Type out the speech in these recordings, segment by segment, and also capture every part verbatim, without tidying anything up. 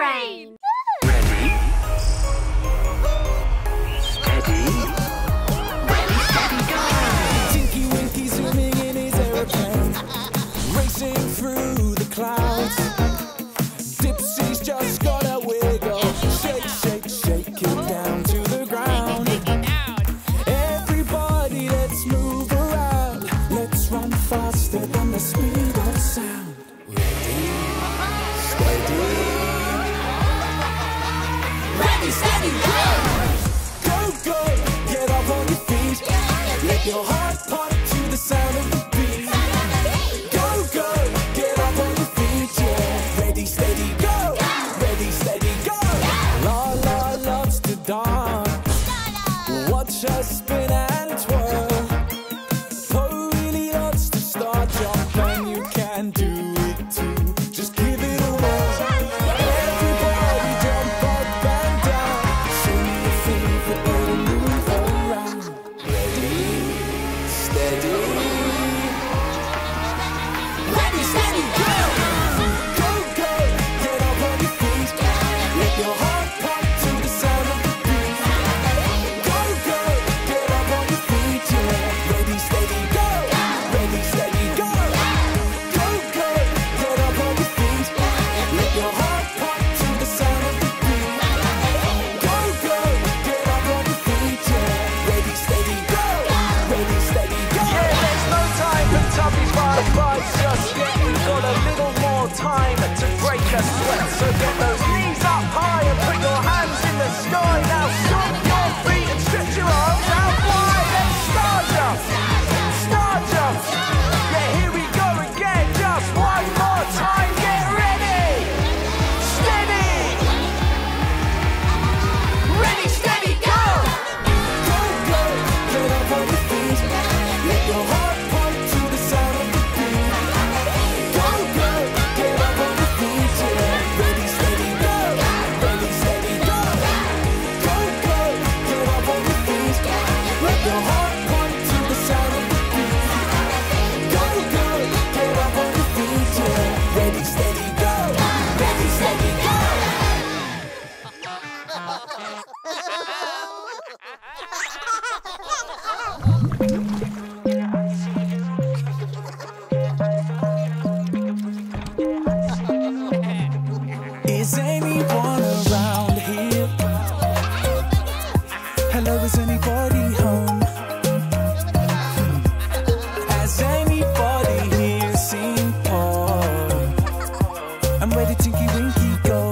WildBrain! Ready? Steady? Ready, steady, go! Tinky Winky zooming in his aeroplane, racing through the clouds. Dipsy's just gotta wiggle, shake, shake, shake it down to the ground. Everybody, let's move around. Let's run faster than the speed of sound. Ready, steady, go! Go, go, get up on your feet. Let your heart pump to the sound of the beat. Go, go, get up on your feet, yeah. Ready, steady, go! Ready, steady, go! La La loves to dance. Watch her spin and twirl. Po really loves to start jump, and you can do it too. Just give it a whirl. Everybody jump up and down. Show me your favorite way to move around. Ready, steady. Ready, steady, go! Go, go, get up on your feet. Let your heart pump to the sound of the beat. Go, go, get up on your feet, yeah. Ready, steady, go! Ready, steady, go! Go, go, get up on your feet. Let your heart pump to the sound of the beat. Go, go, get up on your feet, yeah. Ready, steady, go! Ready, steady, go! Yeah, there's no time for Tubby's vibe vibes just yet. We've got a little more time to break a sweat. So get those knees up high and put your hands in the sky. Now stomp your feet and stretch your arms out wide. And star jump, star jump. Yeah, here we go again. Just one more time. Get ready, steady. Ready, steady, go. Go, go, get up on your feet. Let your heart pump to the sound of the beat. Go, go, get up on your feet, yeah. Ready, steady, go. Ready, steady, go. Go, go, get up on your feet. Let your heart pump to the sound of the beat. Go, go, get up on your feet, yeah. Ready, steady, go. Ready, steady, go. Is anyone around here? Hello, is anybody home? Has anybody here seen Paul? And where did Tinky Winky go?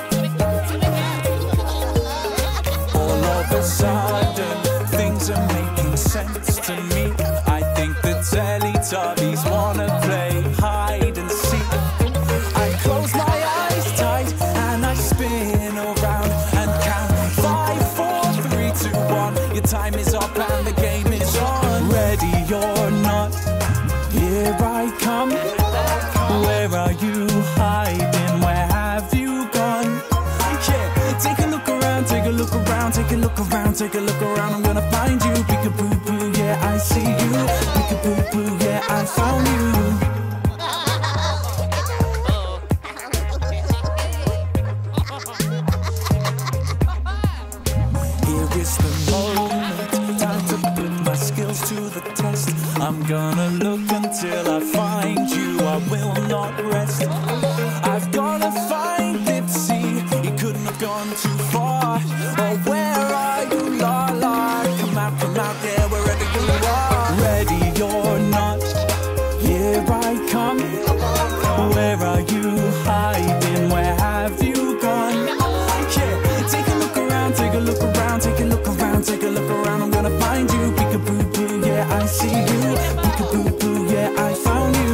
All of a sudden, things are making sense to me. I think the Teletubbies wanna play hide and seek. I close my eyes tight and I spin around and count five, four, three, two, one. Your time is up and the game is on. Ready or not, here I come. Where are you hiding? Where have you gone? Yeah, take a look around, take a look around, take a look around, take a look around. I'm gonna find you. Peekaboo, boo, yeah, I see you. Peekaboo, boo, yeah, I found you. Here is the moment, time to put my skills to the test. I'm gonna look until I find you, I will not rest. I've gotta find Dipsy, he couldn't have gone too far. Oh, where are you, la la? Come out, come out there, wherever you are. Ready or not, here I come. Where are you hiding? Where have you gone? Yeah, take a look around, take a look around, take a look around, take a look around. I'm gonna find you. Peekaboo, boo, yeah, I see you. Peekaboo, boo, yeah, I found you.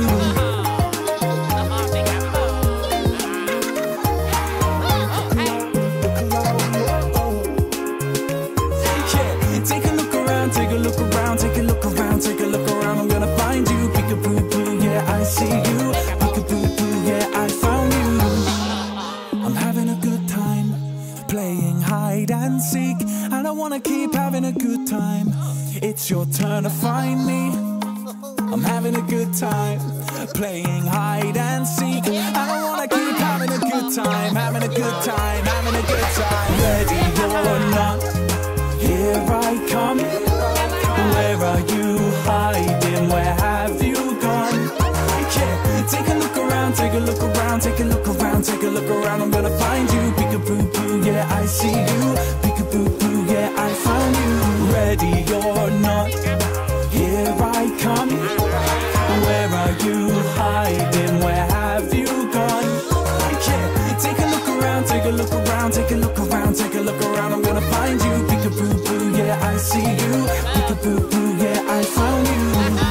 Yeah, take a look around, take a look around, take a look around, take a look around. I'm gonna find you. Peekaboo, boo, yeah, I see you. Peekaboo, boo, yeah, I found you. I'm having a good time playing hide and seek, and I wanna keep having a good time. It's your turn to find me. I'm having a good time playing hide and seek, and I wanna keep having a good time, having a good time. around, take a look around, take a look around, take a look around. I'm gonna find you. Peekaboo boo, yeah, I see you. Peekaboo boo, yeah, I found you. Ready or not, here I come. Where are you hiding? Where have you gone? Yeah, take a look around, take a look around, take a look around, take a look around. I'm gonna find you. Peekaboo boo, yeah, I see you. Peekaboo boo, yeah, I found you.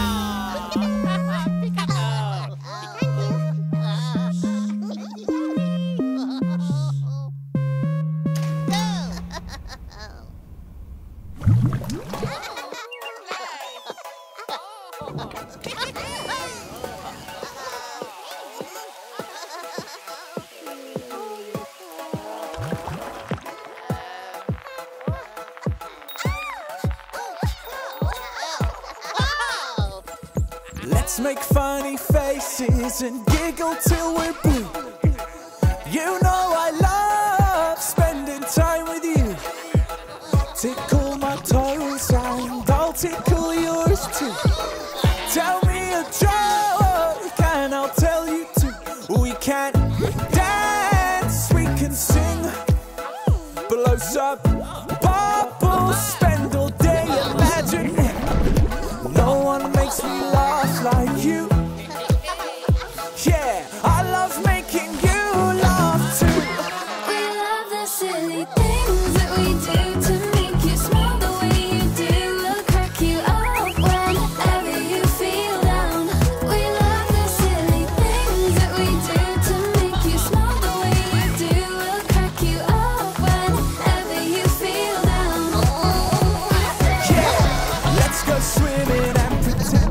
Let's make funny faces and giggle till we're blue. You know I love spending time with you. Tickle my toes and I'll tickle yours too. Tell me a joke and I'll tell you too. We can dance, we can sing, blow some bubbles, spend all day imagining. No one makes me laugh like you. Yeah, I love making you laugh too. We love the silly things that we do to make you smile the way you do. We'll crack you up whenever you feel down. We love the silly things that we do to make you smile the way you do. We'll crack you up whenever you feel down. Yeah, let's go swimming and pretend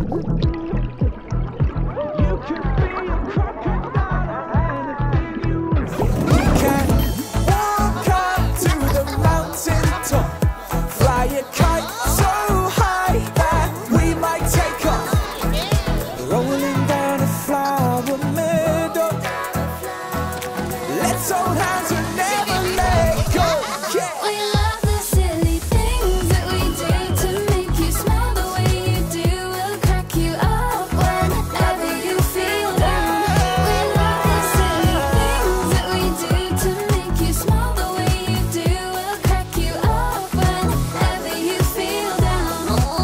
you could be a crocodile and anything you want. We can walk up to the mountain top, fly a kite so high that we might take off, rolling down a flower meadow. Let's hold hands and never let go. Yeah. We love the silly things that we do to make you smile the way you do. We'll crack you up whenever you feel down. We love the silly things that we do to make you smile the way you do. We'll crack you up whenever you feel down.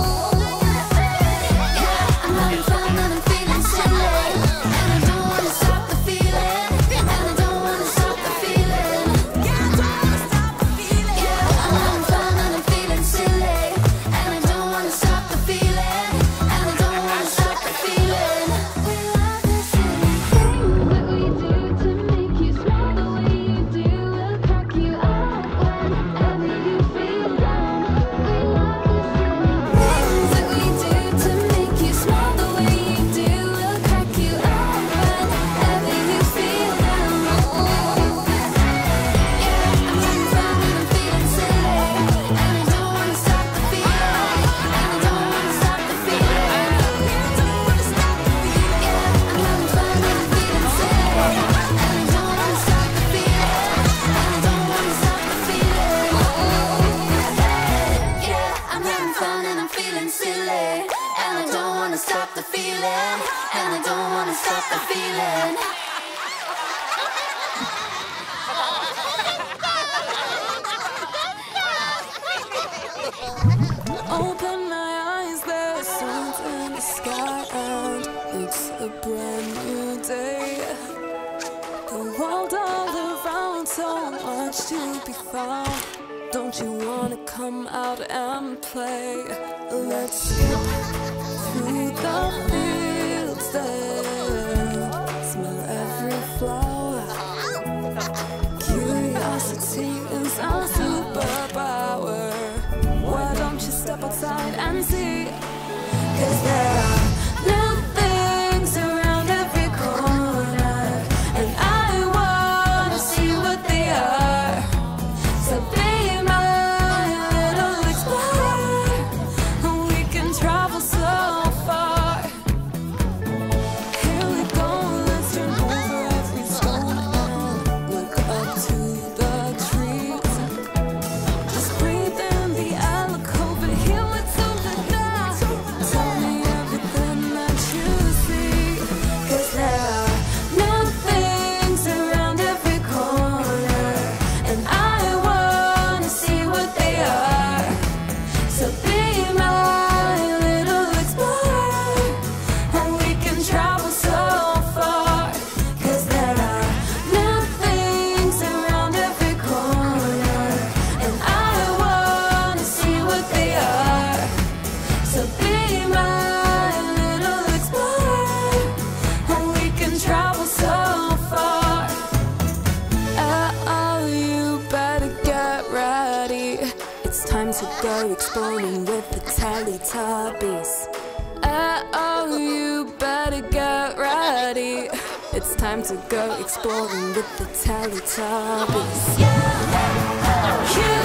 Yeah, I'm having fun and I'm feeling silly, and I don't wanna stop the feeling, and I don't wanna stop the feeling. Yeah, I don't wanna stop the feeling. Yeah, I'm having fun and I'm feeling silly, and I don't wanna stop the feeling, and I don't wanna stop the feeling. We love the silly things that we do to make you smile the way you do. We'll crack you up whenever you feel down. We love the silly things that we do to make you smile the way you do. We'll crack you up whenever you feel down. Yeah, I'm having fun and I'm feeling silly, and I don't wanna stop the feeling, and I don't wanna stop the feeling. Yeah, I'm having fun and I'm feeling silly, and I don't wanna stop the feeling, and I don't wanna stop the feeling. Yeah, I'm having fun and I'm feeling silly, and I don't wanna stop the feeling, and I don't wanna stop the feeling. Open my eyes, there's sun in the sky, and it's a brand new day. The world all around, so much to be found. Don't you wanna come out and play? Let's skip through the fields there, smell every flower. Curiosity is our superpower. Why don't you step outside and see? 'Cause there are new things around every corner, and I wanna see what they are. So be my little explorer, and we can travel so far. Here we go, let's turn over every stone. go exploring with the Teletubbies. Uh oh, you better get ready. It's time to go exploring with the Teletubbies. Yeah.